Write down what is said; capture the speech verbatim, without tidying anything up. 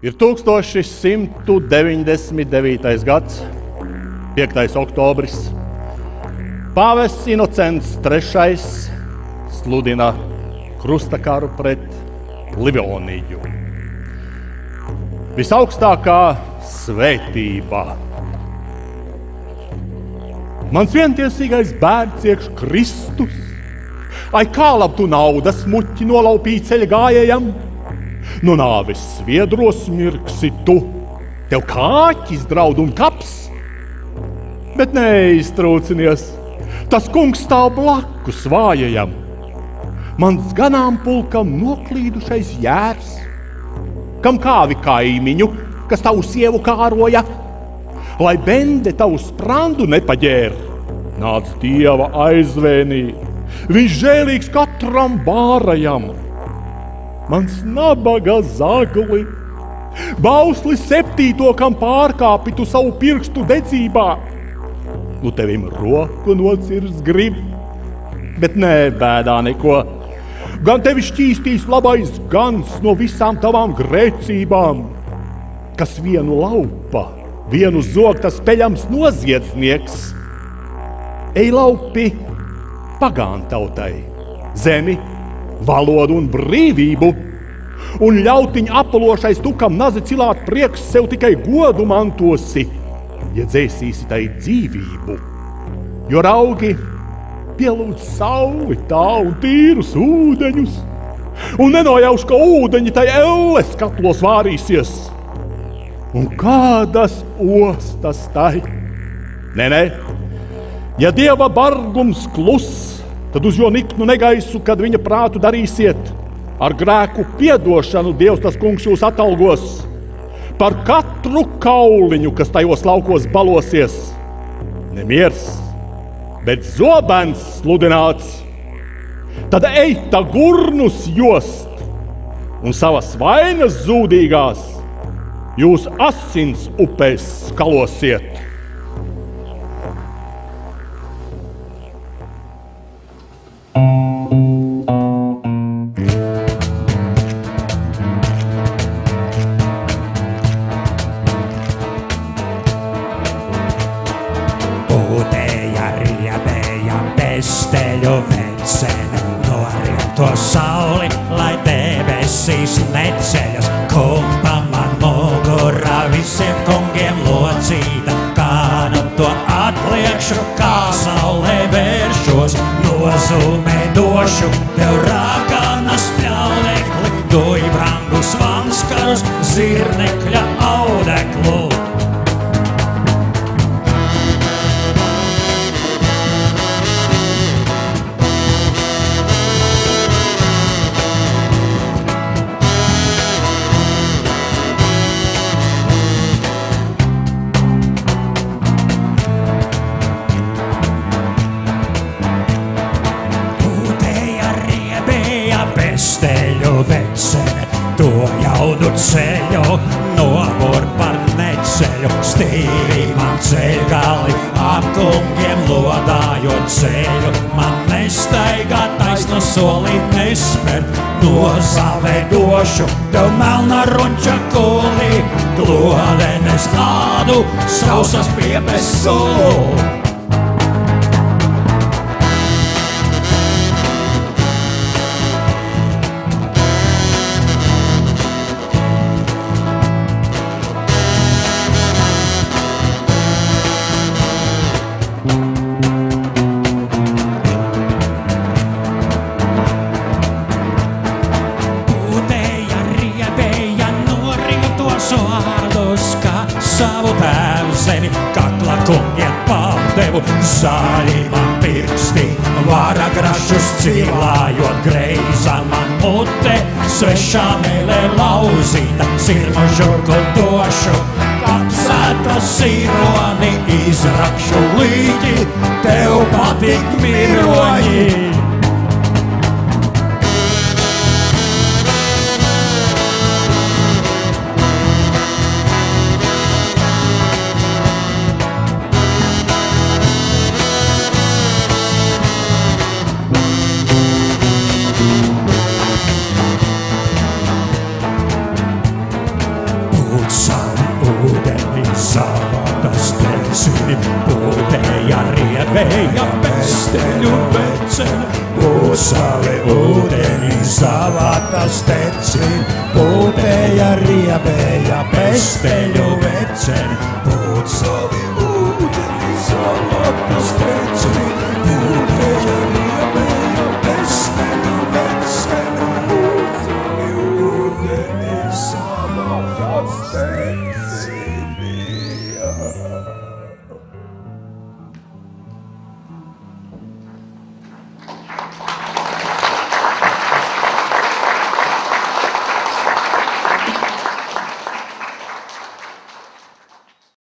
Ir tūkstoš simt deviņdesmit devītais gads, piektais oktobris. Pāvests Inocents trešais sludina krustakaru pret Livoniju. Visaugstākā svētība. Mans vientiesīgais bērns iekš Kristus. Ai, kā labi tu naudas muķi nolaupīji ceļa gājējam? No nāves sviedros mirksi tu, tev kāķis draud un kaps. Bet neiztrūcinies, tas kungs stāv blakus vājajam. Mans ganāmpulkam noklīdušais jērs, kam kāvi kaimiņu, kas tavu sievu kāroja, lai bende tavu sprandu nepaģēr. Nāc Dieva aizvēnī, viņš žēlīgs katram bārajam. Mans nabaga zagli, bausli septīto, kam pārkāpi tu savu pirkstu dedzībā. Nu tevim roku nocirs grib, bet nē, bēdā neko. Gan tevi šķīstīs labais gans no visām tavām grēcībām, kas vienu laupa, vienu zog, tas peļams noziedznieks. Ej laupi pagāntautai, zemi, valodu un brīvību, un ļautiņ apalošais tu, kam nazi cilāt priekš, sev tikai godu mantosi, ja dzēsīsi tai dzīvību. Jo raugi pielūdz sauli tā un tīrus ūdeņus, un nenojauš, ka ūdeņi tai elles katlos vārīsies. Un kādas ostas tai? Nē, nē, ja Dieva bargums kluss, tad uz jo niknu negaisu, kad viņa prātu darīsiet. Ar grēku piedošanu Dievs tas kungs jūs atalgos. Par katru kauliņu, kas tajos laukos balosies. Nemiers, bet zobens sludināts. Tad eita gurnus jost, un savas vainas zūdīgās jūs asins upēs skalosiet. Pesteļu vencena, noriento sauli, lai debesīs neceļas. Kumpa man mugurā visiem kungiem locīta, kā nu to atliekšu, kā saulē vēršos. Nozīmē došu tev rāganas pļaunekli, duj brangus vanskarus, zirnekļa audeklu. Pesteļu vencene, to jaudu ceļu, nomur par neceļu. Stīvi man ceļgali, ap kungiem lodājot ceļu. Man nestaigā taisno soli nespērt, nozavedošu tev melna runča kuli. Glodenes ādu, sausas piepes sulu. Savu tēvzeni, kakla kungiem pārdevu, zaļi man pirksti, vara grašus cilājot, greiza man mute, svešā mēlē lauzīta, sirma žurku došu, apsēta sironi, izrakšu līķi, tev patīk miroņi. Savi ūdeni savatas tecini, pūtēja rievēja pesteļu veceni. Savi ūdeni savatas tecini, pūtēja rievēja pesteļu veceni. Savi ūdeni savatas tecini,